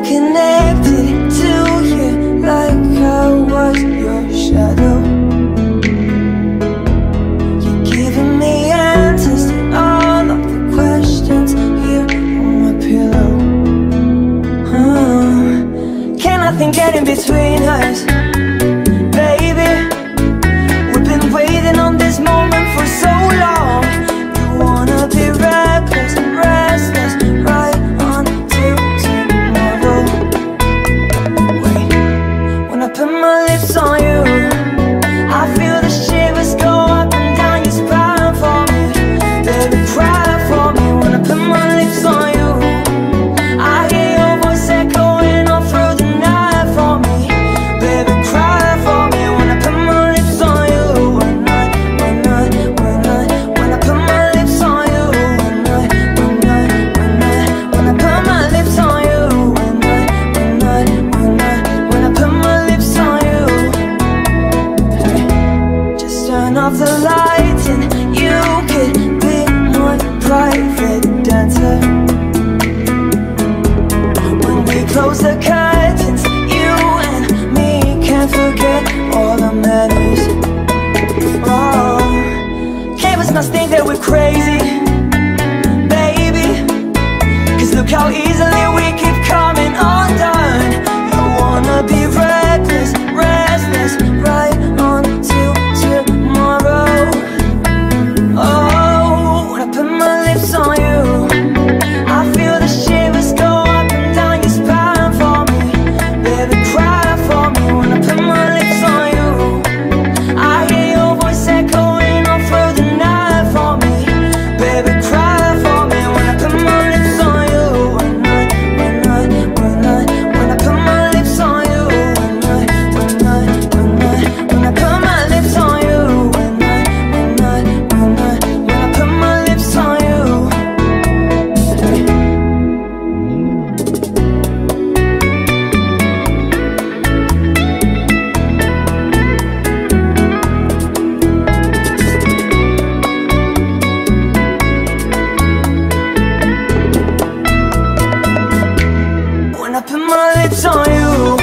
connected to you like I was your shadow. You're giving me answers to all of the questions here on my pillow. Can nothing get in between us, baby? We've been waiting on this moment for so long. You wanna be reckless, restless, right until tomorrow. Wait, when I put my lips on you, I feel the shivers go up and down your spine for me. Baby, cry for me when I put my lips on you. I hear your voice echoing all through the night for me. Baby, cry for me when I put my lips on you. When I put my lips on you. When I put my lips on you. When I put my lips on you. Hey, just turn off the lights and you could be my private dancer. When we close the curtains, you and me can't forget all the memories. Oh, neighbors must think that we're crazy, baby, 'cause look how easily we keep coming undone. You wanna be reckless, restless, right until tomorrow. Oh, when I put my lips on you, I feel the shivers go up and down your spine for me. Baby, cry for me when I put my lips on you. I hear your voice echoing all through the night for me. Baby, cry for me when I put my lips on you. When I put my lips on you. When I put my lips on you. When I put my lips on you. When I put my lips on you.